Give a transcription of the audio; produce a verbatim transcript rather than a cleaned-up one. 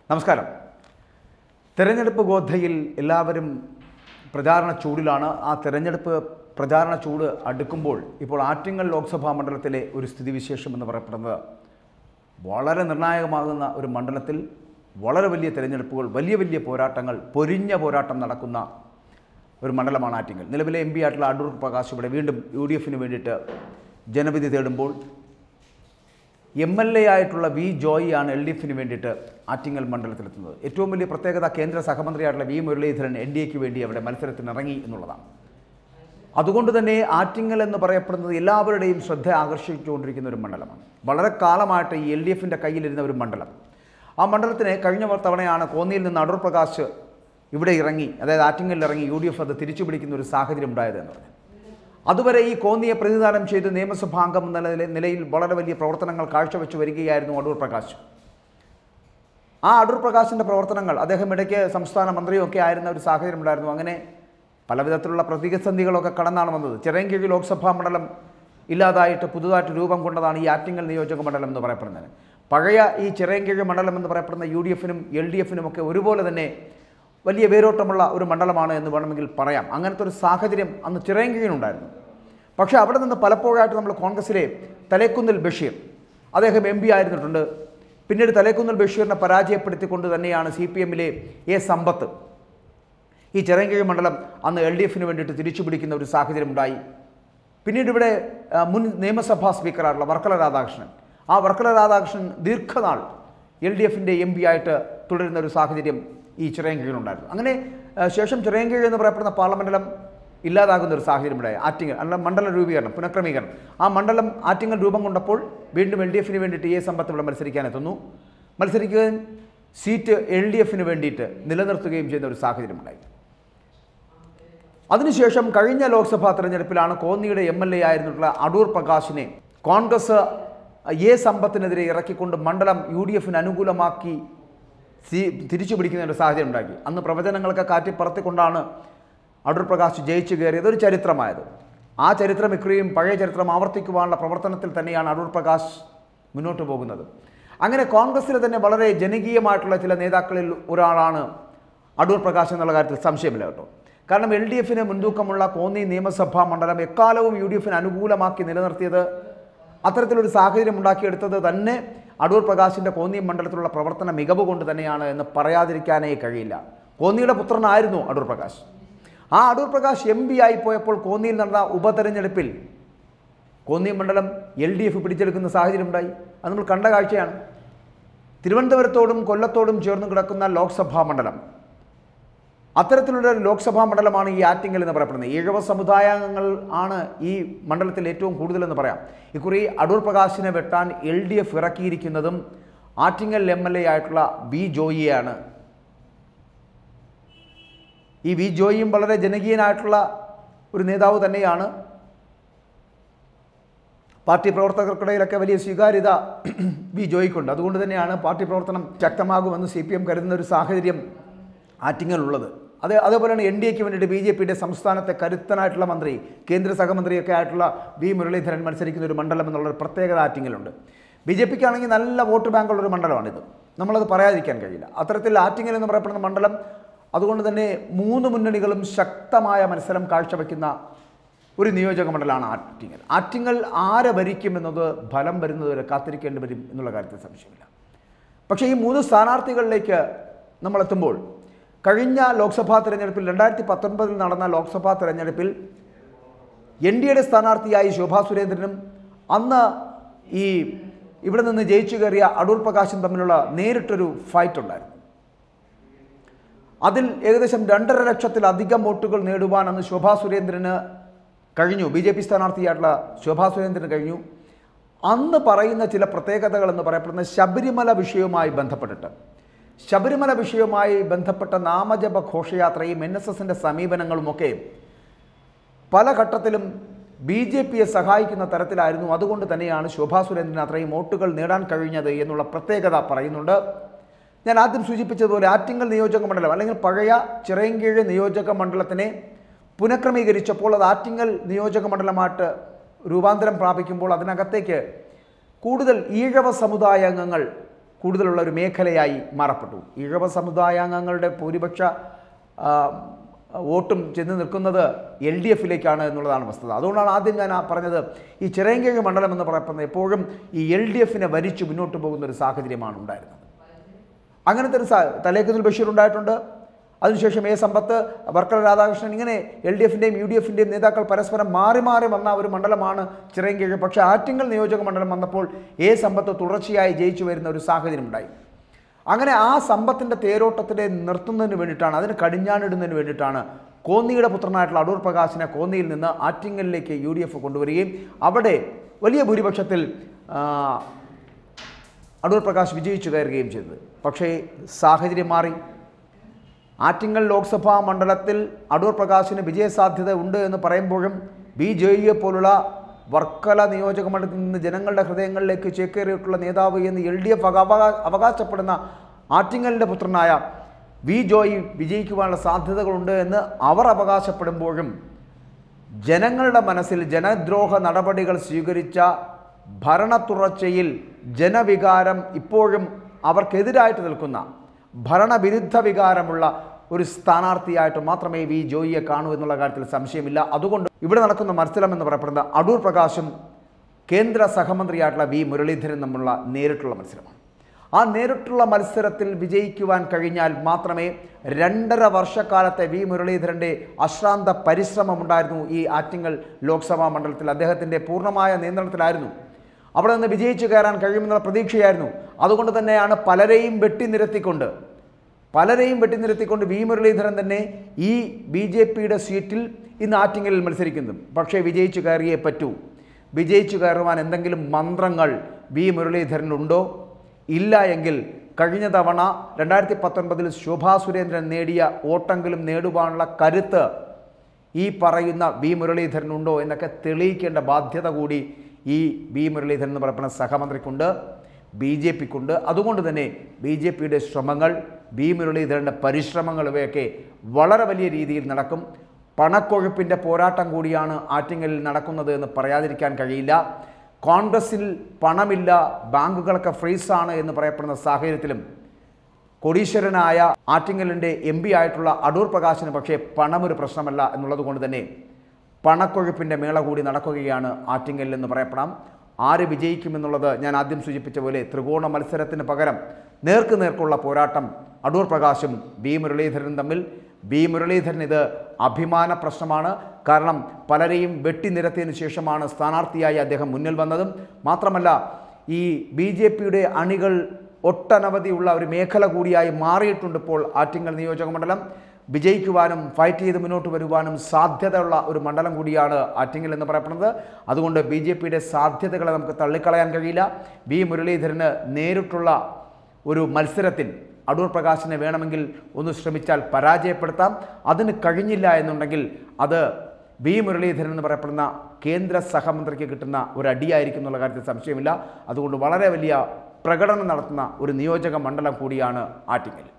നമസ്കാരം. തെരഞ്ഞെടുപ്പ് ഗോധയിൽ എല്ലാവരും പ്രചാരണ ചൂടിലാണ്. ആ തെരഞ്ഞെടുപ്പ് പ്രചാരണ ചൂട് അടുക്കുമ്പോൾ ഇപ്പോൾ ആറ്റിങ്ങൽ ലോക്സഭാ മണ്ഡലത്തിലെ ഒരു സ്ഥിതിവിശേഷം എന്ന് പറയപ്പെടുന്നത് വളരെ നിർണായകമാകുന്ന ഒരു മണ്ഡലത്തിൽ വളരെ വലിയ തെരഞ്ഞെടുപ്പുകൾ, വലിയ വലിയ പോരാട്ടങ്ങൾ, പൊരിഞ്ഞ പോരാട്ടം നടക്കുന്ന ഒരു മണ്ഡലമാണ് ആറ്റിങ്ങൽ. നിലവിലെ എം പി ആയിട്ടുള്ള അടൂർ പ്രകാശ് ഇവിടെ വീണ്ടും യു ഡി എഫിന് വേണ്ടിയിട്ട് ജനവിധി തേടുമ്പോൾ എം എൽ എ ആയിട്ടുള്ള വി ജോയിയാണ് എൽ ഡി എഫിന് വേണ്ടിയിട്ട് ആറ്റിങ്ങൽ മണ്ഡലത്തിലെത്തുന്നത്. ഏറ്റവും വലിയ പ്രത്യേകത കേന്ദ്ര സഹമന്ത്രിയായിട്ടുള്ള വി മുരളീധരൻ എൻ ഡി എക്ക് വേണ്ടി അവിടെ മത്സരത്തിനിറങ്ങി എന്നുള്ളതാണ്. അതുകൊണ്ട് തന്നെ ആറ്റിങ്ങൽ എന്ന് പറയപ്പെടുന്നത് എല്ലാവരുടെയും ശ്രദ്ധ ആകർഷിച്ചുകൊണ്ടിരിക്കുന്ന ഒരു മണ്ഡലമാണ്. വളരെ കാലമായിട്ട് ഈ എൽ ഡി എഫിൻ്റെ കയ്യിലിരുന്ന ഒരു മണ്ഡലം. ആ മണ്ഡലത്തിനെ കഴിഞ്ഞ തവണയാണ് കോന്നിയിൽ നിന്ന് അടൂർ പ്രകാശ് ഇവിടെ ഇറങ്ങി, അതായത് ആറ്റിങ്ങലിൽ ഇറങ്ങി യു ഡി എഫ് അത് തിരിച്ചു പിടിക്കുന്ന ഒരു സാഹചര്യം ഉണ്ടായത് എന്ന് പറഞ്ഞു. അതുവരെ ഈ കോന്നിയെ പ്രതിനിധാനം ചെയ്ത് നിയമസഭാംഗം എന്ന നിലയിൽ വളരെ വലിയ പ്രവർത്തനങ്ങൾ കാഴ്ചവെച്ച് വരികയായിരുന്നു അടൂർ പ്രകാശ്. ആ അടൂർ പ്രകാശിൻ്റെ പ്രവർത്തനങ്ങൾ, അദ്ദേഹം ഇടയ്ക്ക് സംസ്ഥാന മന്ത്രിയൊക്കെ ആയിരുന്ന ഒരു സാഹചര്യം ഉണ്ടായിരുന്നു. അങ്ങനെ പലവിധത്തിലുള്ള പ്രതിസന്ധികളൊക്കെ കടന്നാണ് വന്നത്. ചിറയൻകീഴ് ലോക്സഭാ മണ്ഡലം ഇല്ലാതായിട്ട് പുതുതായിട്ട് രൂപം കൊണ്ടതാണ് ഈ ആറ്റിങ്ങൽ നിയോജക മണ്ഡലം എന്ന് പറയപ്പെടുന്നത്. പഴയ ഈ ചിറയൻകീഴ് മണ്ഡലം എന്ന് പറയപ്പെടുന്ന യു ഡി എഫിനും എൽ ഡി എഫിനും ഒക്കെ ഒരുപോലെ തന്നെ വലിയ വേരോട്ടമുള്ള ഒരു മണ്ഡലമാണ് എന്ന് വേണമെങ്കിൽ പറയാം. അങ്ങനത്തെ ഒരു സാഹചര്യം അന്ന് ചിറയൻകീഴിനുണ്ടായിരുന്നു. പക്ഷേ അവിടെ നിന്ന് പലപ്പോഴായിട്ട് നമ്മൾ കോൺഗ്രസിലെ തലേക്കുന്നിൽ ബഷീർ, അദ്ദേഹം എം പി ആയിരുന്നിട്ടുണ്ട്. പിന്നീട് തലേക്കുന്നിൽ ബഷീറിനെ പരാജയപ്പെടുത്തിക്കൊണ്ട് തന്നെയാണ് സി പി എമ്മിലെ എ സമ്പത്ത് ഈ ചിറയൻകീഴ് മണ്ഡലം അന്ന് എൽ ഡി എഫിന് വേണ്ടിയിട്ട് തിരിച്ചു പിടിക്കുന്ന ഒരു സാഹചര്യം ഉണ്ടായി. പിന്നീട് ഇവിടെ മുൻ നിയമസഭാ സ്പീക്കറായിട്ടുള്ള വർക്കല രാധാകൃഷ്ണൻ, ആ വർക്കല രാധാകൃഷ്ണൻ ദീർഘനാൾ എൽ ഡി എഫിൻ്റെ എം പി ആയിട്ട് തുടരുന്ന ഒരു സാഹചര്യം ഈ ചിറയൻകീഴിലുണ്ടായിരുന്നു. അങ്ങനെ ശേഷം ചിറയൻകീഴ് എന്ന് പറയപ്പെടുന്ന പാർലമെൻറ്റലം ഇല്ലാതാകുന്ന ഒരു സാഹചര്യം ഉണ്ടായി. ആറ്റിങ്ങൽ അല്ല മണ്ഡല രൂപീകരണം, പുനഃക്രമീകരണം. ആ മണ്ഡലം ആറ്റിങ്ങൽ രൂപം കൊണ്ടപ്പോൾ വീണ്ടും എൽ ഡി എഫിന് വേണ്ടിയിട്ട് എ സമ്പത്ത് ഇവിടെ മത്സരിക്കാനെത്തുന്നു. മത്സരിക്കുകയും സീറ്റ് എൽ ഡി എഫിന് വേണ്ടിയിട്ട് നിലനിർത്തുകയും ചെയ്യുന്ന ഒരു സാഹചര്യം ഉണ്ടായി. അതിനുശേഷം കഴിഞ്ഞ ലോക്സഭാ തെരഞ്ഞെടുപ്പിലാണ് കോന്നിയുടെ എം എൽ എ ആയിരുന്നിട്ടുള്ള അടൂർ പ്രകാശിനെ കോൺഗ്രസ് എ സമ്പത്തിനെതിരെ ഇറക്കിക്കൊണ്ട് മണ്ഡലം യു ഡി എഫിന് അനുകൂലമാക്കി സി തിരിച്ചു പിടിക്കുന്ന ഒരു സാഹചര്യം ഉണ്ടാക്കി. അന്ന് പ്രവചനങ്ങളൊക്കെ കാറ്റിപ്പറത്തിക്കൊണ്ടാണ് അടൂർ പ്രകാശ് ജയിച്ചു കയറിയത്, ഒരു ചരിത്രമായത്. ആ ചരിത്രം ഇക്കുറിയും പഴയ ചരിത്രം ആവർത്തിക്കുവാനുള്ള പ്രവർത്തനത്തിൽ തന്നെയാണ് അടൂർ പ്രകാശ് മുന്നോട്ട് പോകുന്നത്. അങ്ങനെ കോൺഗ്രസ്സിലെ തന്നെ വളരെ ജനകീയമായിട്ടുള്ള ചില നേതാക്കളിൽ ഒരാളാണ് അടൂർ പ്രകാശ് എന്നുള്ള കാര്യത്തിൽ സംശയമില്ല കേട്ടോ. കാരണം എൽ ഡി എഫിന് മുൻതൂക്കമുള്ള കോന്നി നിയമസഭാ മണ്ഡലം എക്കാലവും യു ഡി എഫിന് അനുകൂലമാക്കി നിലനിർത്തിയത്, അത്തരത്തിലൊരു സാഹചര്യം ഉണ്ടാക്കിയെടുത്തത് തന്നെ അടൂർ പ്രകാശിൻ്റെ കോന്നി മണ്ഡലത്തിലുള്ള പ്രവർത്തന മികവ് കൊണ്ട് തന്നെയാണ് എന്ന് പറയാതിരിക്കാനേ കഴിയില്ല. കോന്നിയുടെ പുത്രനായിരുന്നു അടൂർ പ്രകാശ്. ആ അടൂർ പ്രകാശ് എം പി ആയി പോയപ്പോൾ കോന്നിയിൽ നടന്ന ഉപതെരഞ്ഞെടുപ്പിൽ കോന്നി മണ്ഡലം എൽ ഡി എഫ് പിടിച്ചെടുക്കുന്ന സാഹചര്യം ഉണ്ടായി. അത് നമ്മൾ കണ്ട കാഴ്ചയാണ്. തിരുവനന്തപുരത്തോടും കൊല്ലത്തോടും ചേർന്ന് കിടക്കുന്ന ലോക്സഭാ മണ്ഡലം, അത്തരത്തിലുള്ള ലോക്സഭാ മണ്ഡലമാണ് ഈ ആറ്റിങ്ങൽ എന്ന് പറയപ്പെടുന്നത്. ഈഴവ സമുദായാംഗങ്ങൾ ആണ് ഈ മണ്ഡലത്തിൽ ഏറ്റവും കൂടുതലെന്ന് പറയാം. ഇക്കുറി അടൂർ പ്രകാശിനെ വെട്ടാൻ എൽ ഡി എഫ് ഇറക്കിയിരിക്കുന്നതും ആറ്റിങ്ങൽ എം എൽ എ ആയിട്ടുള്ള വി ജോയിയാണ്. ഈ വി ജോയിയും വളരെ ജനകീയനായിട്ടുള്ള ഒരു നേതാവ് തന്നെയാണ്. പാർട്ടി പ്രവർത്തകർക്കിടയിലൊക്കെ വലിയ സ്വീകാര്യത വി ജോയിക്കുണ്ട്. അതുകൊണ്ട് തന്നെയാണ് പാർട്ടി പ്രവർത്തനം ശക്തമാകുമെന്ന് സി പി എം കരുതുന്ന ഒരു സാഹചര്യം ആറ്റിങ്ങലുള്ളത്. അത് അതേപോലെയാണ് എൻ ഡി എക്ക് വേണ്ടിയിട്ട് ബി ജെ പിയുടെ സംസ്ഥാനത്തെ കരുത്തനായിട്ടുള്ള മന്ത്രി, കേന്ദ്ര സഹമന്ത്രിയൊക്കെ ആയിട്ടുള്ള വി മുരളീധരൻ മത്സരിക്കുന്ന ഒരു മണ്ഡലം എന്നുള്ളൊരു പ്രത്യേകത ആറ്റിങ്ങലുണ്ട്. ബി ജെ പിക്കാണെങ്കിൽ നല്ല വോട്ട് ബാങ്കുള്ളൊരു മണ്ഡലമാണിത്, നമ്മളത് പറയാതിരിക്കാൻ കഴിയില്ല. അത്തരത്തിൽ ആറ്റിങ്ങൽ എന്ന് പറയപ്പെടുന്ന മണ്ഡലം, അതുകൊണ്ട് തന്നെ മൂന്ന് മുന്നണികളും ശക്തമായ മത്സരം കാഴ്ചവെക്കുന്ന ഒരു നിയോജക മണ്ഡലമാണ് ആറ്റിങ്ങൽ. ആറ്റിങ്ങൽ ആരെ ഭരിക്കുമെന്നത് ഫലം വരുന്നതുവരെ കാത്തിരിക്കേണ്ടി വരും എന്നുള്ള കാര്യത്തിൽ സംശയമില്ല. പക്ഷേ ഈ മൂന്ന് സ്ഥാനാർത്ഥികളിലേക്ക് നമ്മളെത്തുമ്പോൾ, കഴിഞ്ഞ ലോക്സഭാ തെരഞ്ഞെടുപ്പിൽ രണ്ടായിരത്തി പത്തൊൻപതിൽ നടന്ന ലോക്സഭാ തെരഞ്ഞെടുപ്പിൽ എൻ ഡി എയുടെ സ്ഥാനാർത്ഥിയായി ശോഭാ സുരേന്ദ്രനും അന്ന് ഈ ഇവിടെ നിന്ന് ജയിച്ചു കയറിയ അടൂർ പ്രകാശും തമ്മിലുള്ള നേരിട്ടൊരു ഫൈറ്റ് ഉണ്ടായിരുന്നു. അതിൽ ഏകദേശം രണ്ടര ലക്ഷത്തിലധികം വോട്ടുകൾ നേടുവാൻ അന്ന് ശോഭാ സുരേന്ദ്രന് കഴിഞ്ഞു. ബി ജെ പി സ്ഥാനാർത്ഥിയായിട്ടുള്ള ശോഭാ സുരേന്ദ്രന് കഴിഞ്ഞു. അന്ന് പറയുന്ന ചില പ്രത്യേകതകൾ എന്ന് പറയപ്പെടുന്ന ശബരിമല വിഷയവുമായി ബന്ധപ്പെട്ടിട്ട്, ശബരിമല വിഷയവുമായി ബന്ധപ്പെട്ട നാമജപ ഘോഷയാത്രയും എൻ എസ് എസിൻ്റെ സമീപനങ്ങളുമൊക്കെ പല ഘട്ടത്തിലും ബി ജെ പിയെ സഹായിക്കുന്ന തരത്തിലായിരുന്നു. അതുകൊണ്ട് തന്നെയാണ് ശോഭാ സുരേന്ദ്രന് അത്രയും വോട്ടുകൾ നേടാൻ കഴിഞ്ഞത് എന്നുള്ള പ്രത്യേകത പറയുന്നുണ്ട്. ഞാൻ ആദ്യം സൂചിപ്പിച്ചതുപോലെ ആറ്റിങ്ങൽ നിയോജക മണ്ഡലം അല്ലെങ്കിൽ പഴയ ചിറയൻകീഴ് നിയോജക മണ്ഡലത്തിനെ പുനഃക്രമീകരിച്ചപ്പോൾ അത് ആറ്റിങ്ങൽ നിയോജക മണ്ഡലമായിട്ട് രൂപാന്തരം പ്രാപിക്കുമ്പോൾ അതിനകത്തേക്ക് കൂടുതൽ ഈഴവ സമുദായാംഗങ്ങൾ കൂടുതലുള്ള ഒരു മേഖലയായി മാറപ്പെട്ടു. ഈഴവ സമുദായാംഗങ്ങളുടെ ഭൂരിപക്ഷ വോട്ടും ചെന്ന് നിൽക്കുന്നത് എൽ ഡി എഫിലേക്കാണ് എന്നുള്ളതാണ് വസ്തുത. അതുകൊണ്ടാണ് ആദ്യം ഞാൻ പറഞ്ഞത് ഈ ചിറയൻകീഴ് മണ്ഡലം എന്ന് പറയുന്നത് എപ്പോഴും ഈ എൽ ഡി എഫിനെ വരിച്ചു മുന്നോട്ട് പോകുന്ന ഒരു സാഹചര്യമാണ് ഉണ്ടായിരുന്നത്. അങ്ങനത്തെ ഒരു തലേക്കുന്നിൽ ബഷീർ ഉണ്ടായിട്ടുണ്ട്. അതിനുശേഷം എ സമ്പത്ത്, വർക്കല രാധാകൃഷ്ണൻ, ഇങ്ങനെ എൽ ഡി എഫിൻ്റെയും യു ഡി എഫിൻ്റെയും നേതാക്കൾ പരസ്പരം മാറി മാറി വന്ന ഒരു മണ്ഡലമാണ് ചിറയൻകീഴ്. പക്ഷേ ആറ്റിങ്ങൽ നിയോജക മണ്ഡലം വന്നപ്പോൾ എ സമ്പത്ത് തുടർച്ചയായി ജയിച്ചു വരുന്ന ഒരു സാഹചര്യം ഉണ്ടായി. അങ്ങനെ ആ സമ്പത്തിൻ്റെ തേരോട്ടത്തിനെ നിർത്തുന്നതിന് വേണ്ടിയിട്ടാണ്, അതിന് കടിഞ്ഞാണിടുന്നതിന് വേണ്ടിയിട്ടാണ് കോന്നിയുടെ പുത്രനായിട്ടുള്ള അടൂർ പ്രകാശിനെ കോന്നിയിൽ നിന്ന് ആറ്റിങ്ങലിലേക്ക് യു ഡി എഫ് കൊണ്ടുവരികയും അവിടെ വലിയ ഭൂരിപക്ഷത്തിൽ അടൂർ പ്രകാശ് വിജയിച്ചു കയറുകയും ചെയ്തത്. പക്ഷേ സാഹചര്യം മാറി. ആറ്റിങ്ങൽ ലോക്സഭാ മണ്ഡലത്തിൽ അടൂർ പ്രകാശിന് വിജയസാധ്യത ഉണ്ട് എന്ന് പറയുമ്പോഴും ബി ജെ ഡിയെ പോലുള്ള വർക്കല നിയോജക മണ്ഡലത്തിൽ നിന്ന് ജനങ്ങളുടെ ഹൃദയങ്ങളിലേക്ക് ചേക്കേറിയിട്ടുള്ള നേതാവ് എന്ന് എൽ ഡി എഫ് അവകാശപ്പെടുന്ന ആറ്റിങ്ങലിൻ്റെ പുത്രനായ വി ജോയി വിജയിക്കുവാനുള്ള സാധ്യതകളുണ്ട് എന്ന് അവർ അവകാശപ്പെടുമ്പോഴും ജനങ്ങളുടെ മനസ്സിൽ ജനദ്രോഹ നടപടികൾ സ്വീകരിച്ച ഭരണത്തുടർച്ചയിൽ ജനവികാരം ഇപ്പോഴും അവർക്കെതിരായിട്ട് നിൽക്കുന്ന ഭരണവിരുദ്ധ വികാരമുള്ള ഒരു സ്ഥാനാർത്ഥിയായിട്ട് മാത്രമേ വി ജോയിയെ കാണൂ എന്നുള്ള കാര്യത്തിൽ സംശയമില്ല. അതുകൊണ്ട് ഇവിടെ നടക്കുന്ന മത്സരം എന്ന് പറയപ്പെടുന്ന അടൂർ പ്രകാശും കേന്ദ്ര സഹമന്ത്രിയായിട്ടുള്ള വി മുരളീധരൻ തമ്മിലുള്ള നേരിട്ടുള്ള മത്സരമാണ്. ആ നേരിട്ടുള്ള മത്സരത്തിൽ വിജയിക്കുവാൻ കഴിഞ്ഞാൽ മാത്രമേ രണ്ടര വർഷക്കാലത്തെ വി മുരളീധരൻ്റെ അശ്രാന്ത പരിശ്രമമുണ്ടായിരുന്നു ഈ ആറ്റിങ്ങൽ ലോക്സഭാ മണ്ഡലത്തിൽ. അദ്ദേഹത്തിൻ്റെ പൂർണ്ണമായ നിയന്ത്രണത്തിലായിരുന്നു. അവിടെ നിന്ന് വിജയിച്ചു കയറാൻ കഴിയുമെന്നുള്ള പ്രതീക്ഷയായിരുന്നു. അതുകൊണ്ട് തന്നെയാണ് പലരെയും വെട്ടിനിരത്തിക്കൊണ്ട് പലരെയും വെട്ടിനിരത്തിക്കൊണ്ട് വി മുരളീധരൻ തന്നെ ഈ ബി ജെ പിയുടെ സീറ്റിൽ ഇന്ന് ആറ്റിങ്ങലിൽ മത്സരിക്കുന്നത്. പക്ഷേ വിജയിച്ചു കയറിയേ പറ്റൂ. വിജയിച്ചു കയറുവാൻ എന്തെങ്കിലും മന്ത്രങ്ങൾ വി മുരളീധരനുണ്ടോ? ഇല്ല എങ്കിൽ കഴിഞ്ഞ തവണ രണ്ടായിരത്തി പത്തൊൻപതിൽ ശോഭാ സുരേന്ദ്രൻ നേടിയ വോട്ടെങ്കിലും നേടുവാനുള്ള കരുത്ത് ഈ പറയുന്ന വി മുരളീധരനുണ്ടോ എന്നൊക്കെ തെളിയിക്കേണ്ട ബാധ്യത കൂടി ഈ വി മുരളീധരൻ എന്ന് പറയുന്ന സഹമന്ത്രിക്കുണ്ട്, ബി ജെ പിക്കുണ്ട്. അതുകൊണ്ട് തന്നെ ബി ജെ പിയുടെ ശ്രമങ്ങൾ, വി മുരളീധരൻ്റെ പരിശ്രമങ്ങൾ ഇവയൊക്കെ വളരെ വലിയ രീതിയിൽ നടക്കും. പണക്കൊഴുപ്പിൻ്റെ പോരാട്ടം കൂടിയാണ് ആറ്റിങ്ങലിൽ നടക്കുന്നത് എന്ന് പറയാതിരിക്കാൻ കഴിയില്ല. കോൺഗ്രസിൽ പണമില്ല, ബാങ്കുകളൊക്കെ ഫ്രീസാണ് എന്ന് പറയപ്പെടുന്ന സാഹചര്യത്തിലും കോടീശ്വരനായ ആറ്റിങ്ങലിൻ്റെ എം പി ആയിട്ടുള്ള അടൂർ പ്രകാശിന് പക്ഷേ പണമൊരു പ്രശ്നമല്ല എന്നുള്ളത് കൊണ്ട് തന്നെ പണക്കൊഴുപ്പിൻ്റെ മേള കൂടി നടക്കുകയാണ് ആറ്റിങ്ങലിൽ എന്ന് പറയപ്പെടാം. ആര് വിജയിക്കുമെന്നുള്ളത് ഞാൻ ആദ്യം സൂചിപ്പിച്ച പോലെ ത്രികോണ മത്സരത്തിന് പകരം നേർക്ക് നേർക്കുള്ള പോരാട്ടം അടൂർ പ്രകാശും ബി മുരളീധരനും തമ്മിൽ. ബി മുരളീധരൻ ഇത് അഭിമാന പ്രശ്നമാണ്. കാരണം പലരെയും വെട്ടിനിരത്തിയതിനു ശേഷമാണ് സ്ഥാനാർത്ഥിയായി അദ്ദേഹം മുന്നിൽ വന്നതും. മാത്രമല്ല ഈ ബി ജെ പിയുടെ അണികൾ ഒട്ടനവധിയുള്ള ഒരു മേഖല കൂടിയായി മാറിയിട്ടുണ്ട് ഇപ്പോൾ ആറ്റിങ്ങൽ നിയോജക മണ്ഡലം. വിജയിക്കുവാനും ഫൈറ്റ് ചെയ്ത് മുന്നോട്ട് വരുവാനും സാധ്യതയുള്ള ഒരു മണ്ഡലം കൂടിയാണ് ആറ്റിങ്ങൽ എന്ന് പറയപ്പെടുന്നത്. അതുകൊണ്ട് ബി ജെ പിയുടെ സാധ്യതകളെ നമുക്ക് തള്ളിക്കളയാൻ കഴിയില്ല. ബി മുരളീധരന് നേരിട്ടുള്ള ഒരു മത്സരത്തിൽ അടൂർ പ്രകാശിനെ വേണമെങ്കിൽ ഒന്ന് ശ്രമിച്ചാൽ പരാജയപ്പെടുത്താം. അതിന് കഴിഞ്ഞില്ല എന്നുണ്ടെങ്കിൽ അത് വി മുരളീധരൻ എന്ന് പറയപ്പെടുന്ന കേന്ദ്ര സഹമന്ത്രിക്ക് കിട്ടുന്ന ഒരു അടിയായിരിക്കും എന്നുള്ള കാര്യത്തിൽ സംശയമില്ല. അതുകൊണ്ട് വളരെ വലിയ പ്രകടനം നടത്തുന്ന ഒരു നിയോജക മണ്ഡലം കൂടിയാണ് ആറ്റിങ്ങൽ.